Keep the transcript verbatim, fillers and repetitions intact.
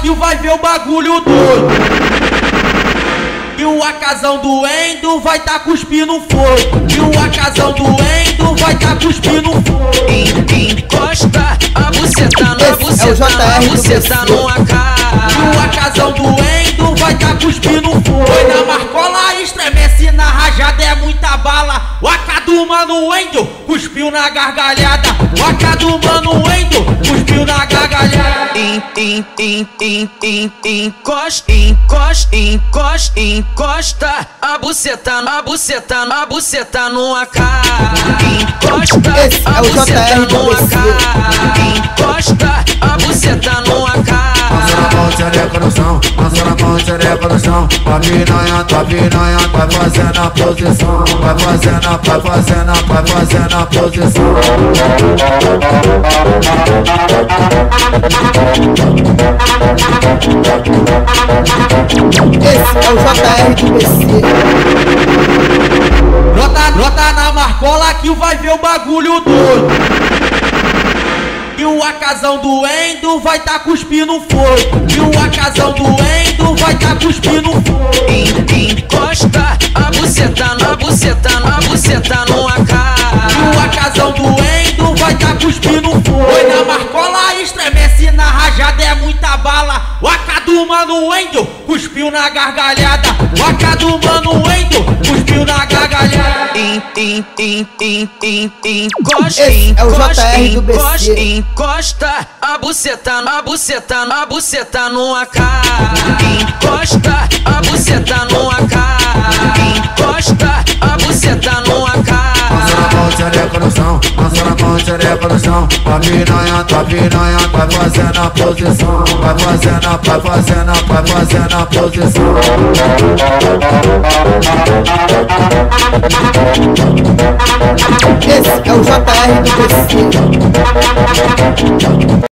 que vai ver o bagulho doido. E o acasão do Endo vai tá cuspindo fogo. E o acasão do Endo vai tá cuspindo fogo. Encosta a buceta na buceta, na buceta no A K. E o acasão do Endo vai tá cuspindo fogo. Foi na marcola, estremece na rajada, é muita bala. O A K do mano Endo cuspiu na gargalhada. O A K do mano Endo cuspiu na gargalhada. Encosta, encosta, encosta, encosta a buceta na buceta, na buceta no A K. Encosta a buceta no A K. Encosta a buceta no A K. Passa na mão, xereca no chão, passa na mão, xereca no chão. Tua piranha, tua piranha, vai fazendo a posição. Vai fazendo, vai fazendo, vai fazendo a posição. Esse é o J R do B C. Brota, brota na marcola que vai ver o bagulho doido. E o acasão do Endo vai tá cuspindo fogo. E o acasão do Endo vai tá cuspindo fogo. Encosta a buceta na buceta, na buceta no A K. E o acasão do Endo vai tá cuspindo fogo. Foi na marcola, estremece na rajada, é muita bala. O A K do mano Endo cuspiu na gargalhada. O A K do mano Endo cuspiu na gargalhada. Encosta, Esse é o J R do B C. encosta, encosta a buceta na buceta, na buceta no A K. Encosta a buceta no A K. Encosta a buceta no A K. Passa na mão, xereca no chão, passa na mão, xereca no chão. Tua piranha, tua piranha, vai fazendo a posição. Vai fazendo, vai fazendo, vai fazendo a posição. Esse é o J R do B C.